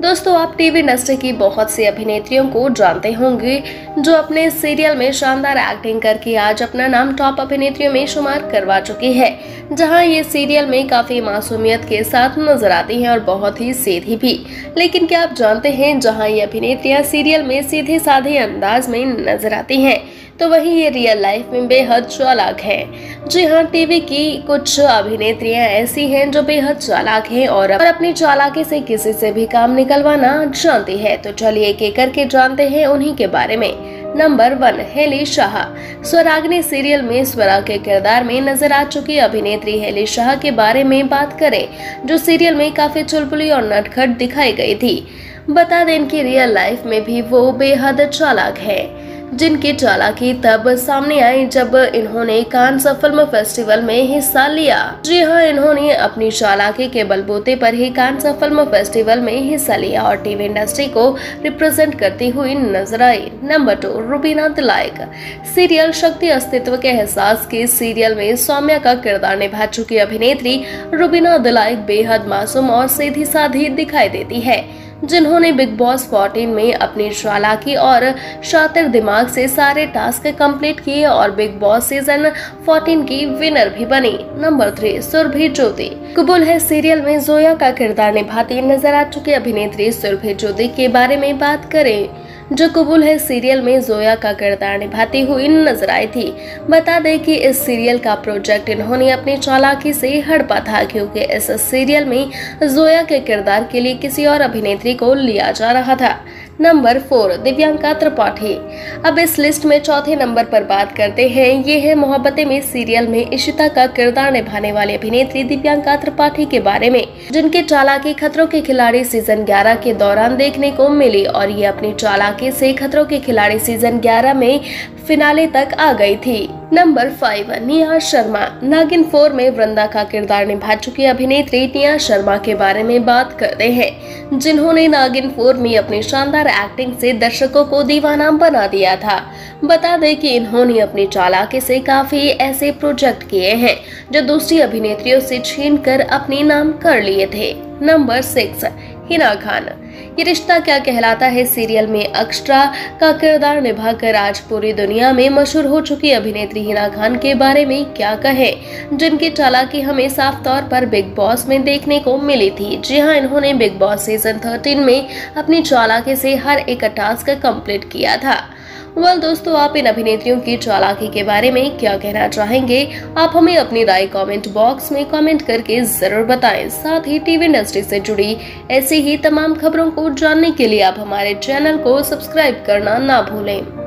दोस्तों, आप TV industry की बहुत सी अभिनेत्रियों को जानते होंगे जो अपने सीरियल में शानदार एक्टिंग करके आज अपना नाम टॉप अभिनेत्रियों में शुमार करवा चुकी है। जहां ये सीरियल में काफी मासूमियत के साथ नजर आती हैं और बहुत ही सीधी भी। लेकिन क्या आप जानते हैं, जहां ये अभिनेत्रियां सीरियल में सीधे साधे अंदाज में नजर आती हैं, तो वहीं ये रियल लाइफ में बेहद चालाक हैं। जी हाँ, टीवी की कुछ अभिनेत्रियां ऐसी हैं जो बेहद चालाक हैं और अपनी चालाकी से किसी से भी काम निकलवाना जानती है। तो चलिए एक एक करके जानते हैं उन्हीं के बारे में। नंबर 1, हेली शाह। स्वराग्नि सीरियल में स्वरा के किरदार में नजर आ चुकी अभिनेत्री हेली शाह के बारे में बात करें, जो सीरियल में काफी चुलबुली और नटखट दिखाई गई थी। बता दें इनकी रियल लाइफ में भी वो बेहद चालाक है, जिनकी चालाकी तब सामने आई जब इन्होंने कांस फिल्म फेस्टिवल में हिस्सा लिया। जी हाँ, इन्होंने अपनी चालाकी के बलबूते पर ही कांस फिल्म फेस्टिवल में हिस्सा लिया और टीवी इंडस्ट्री को रिप्रेजेंट करती हुई नजर आई। नंबर 2, रुबीना दिलाइक। सीरियल शक्ति अस्तित्व के एहसास के सीरियल में सौम्या का किरदार निभा चुकी अभिनेत्री रुबीना दिलाइक बेहद मासूम और सीधी साधी दिखाई देती है, जिन्होंने बिग बॉस 14 में अपनी चालाकी और शातिर दिमाग से सारे टास्क कंप्लीट किए और बिग बॉस सीजन 14 की विनर भी बनी। नंबर 3, सुरभि ज्योति। कबूल है सीरियल में जोया का किरदार निभाती नजर आ चुकी अभिनेत्री सुरभि ज्योति के बारे में बात करें, जो कबूल है सीरियल में जोया का किरदार निभाती हुई नजर आई थी। बता दें कि इस सीरियल का प्रोजेक्ट इन्होंने अपनी चालाकी से हड़पा था, क्योंकि इस सीरियल में जोया के किरदार के लिए किसी और अभिनेत्री को लिया जा रहा था। नंबर 4, दिव्यांका त्रिपाठी। अब इस लिस्ट में चौथे नंबर पर बात करते हैं। ये है मोहब्बतें में सीरियल में इशिता का किरदार निभाने वाली अभिनेत्री दिव्यांका त्रिपाठी के बारे में, जिनकी चालाकी खतरों के खिलाड़ी सीजन 11 के दौरान देखने को मिली और ये अपनी चालाकी से खतरों के खिलाड़ी सीजन 11 में फिनाले तक आ गई थी। नंबर 5, निया शर्मा। नागिन 4 में वृंदा का किरदार निभा चुकी अभिनेत्री निया शर्मा के बारे में बात करते हैं, जिन्होंने नागिन 4 में अपनी शानदार एक्टिंग से दर्शकों को दीवाना बना दिया था। बता दें कि इन्होंने अपनी चालाकी से काफी ऐसे प्रोजेक्ट किए हैं जो दूसरी अभिनेत्रियों से छीनकर अपने नाम कर लिए थे। नंबर 6, हिना खान। ये रिश्ता क्या कहलाता है सीरियल में अक्षरा का किरदार निभाकर आज पूरी दुनिया में मशहूर हो चुकी अभिनेत्री हिना खान के बारे में क्या कहें, जिनकी चालाकी हमें साफ तौर पर बिग बॉस में देखने को मिली थी। जी हाँ, इन्होंने बिग बॉस सीजन 13 में अपनी चालाकी से हर एक टास्क कंप्लीट किया था। दोस्तों, आप इन अभिनेत्रियों की चालाकी के बारे में क्या कहना चाहेंगे? आप हमें अपनी राय कमेंट बॉक्स में कमेंट करके जरूर बताएं। साथ ही टीवी इंडस्ट्री से जुड़ी ऐसी ही तमाम खबरों को जानने के लिए आप हमारे चैनल को सब्सक्राइब करना ना भूलें।